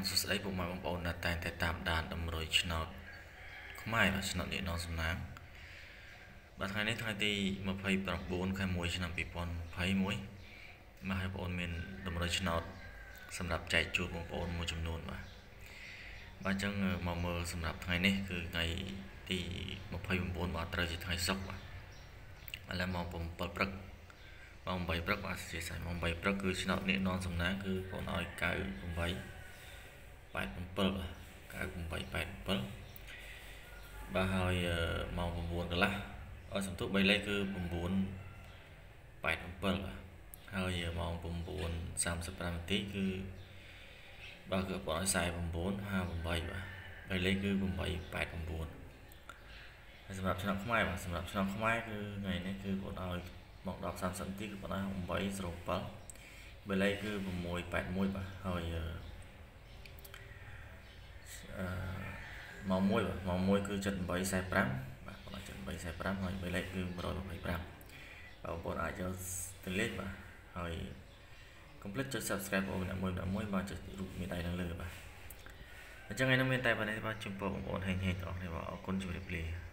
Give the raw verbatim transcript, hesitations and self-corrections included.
សួស្តីពុកម៉ែបងប្អូនដែលតែងតែតាមដានតម្រុយឆ្នោតខ្មែរឆ្នោតនេះនងសំណាងបាទថ្ងៃនេះថ្ងៃទីยี่สิบเก้าខែមួយឆ្នាំยี่สิบยี่สิบเอ็ดមកឲ្យបងប្អូនមានតម្រុយឆ្នោតសម្រាប់ចែកជូនបងប្អូនមួយចំនួនបាទបាទអញ្ចឹងមកមើលសម្រាប់ថ្ងៃនេះគឺថ្ងៃទីยี่สิบเก้าបាទត្រូវជាថ្ងៃសុក្របាទឥឡូវម៉ោងsevenព្រឹកម៉ោងeightព្រឹកបាទជាស្អីម៉ោងeightព្រឹកគឺឆ្នោតនេះនងសំណាងគឺបងឲ្យninety-eight eighty-sevenបាទninety-eight eighty-sevenបាទហើយម៉ោងnineកន្លះអត់សំទុះ3លេខគឺnine eighty-sevenហើយម៉ោងnine thirty-fiveនាទីគឺបាទគឺបងឲ្យforty-nine fifty-eightបាទ3លេខគឺeight eighty-nineហើយសម្រាប់ឆ្នាំខ្មែរបាទសម្រាប់ឆ្នាំខ្មែរគឺថ្ងៃនេះគឺបងឲ្យម៉ោងten thirtyនាទីគឺបងឲ្យeight oh seven3លេខគឺsix eighty-oneបាទហើយអឺម៉ោងoneបាទម៉ោងoneគឺseventy-eight forty-fiveបាទបងឲ្យseventy-eight forty-fiveហើយ3លេខគឺone twenty-fiveបាទបងប្អូនអាចយកទៅលេខបាទហើយកុំភ្លេចចុច Subscribe បងប្អូនអ្នកមួយអ្នកមួយបាទចុចរូបមេដៃនៅលើបាទអញ្ចឹងថ្ងៃនេះមានតែប៉ុណ្ណេះបាទជូនបងប្អូនហេងហេងទាំងអស់គ្នាបាទអរគុណជម្រាបលា